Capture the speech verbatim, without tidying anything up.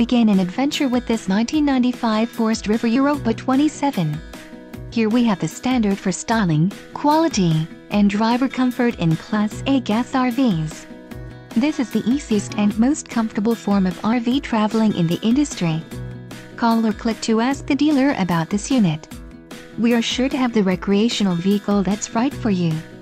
begin an adventure with this nineteen ninety-five Forest River Europa twenty-seven. Here we have the standard for styling, quality, and driver comfort in Class A gas R Vs. This is the easiest and most comfortable form of R V traveling in the industry. Call or click to ask the dealer about this unit. We are sure to have the recreational vehicle that's right for you.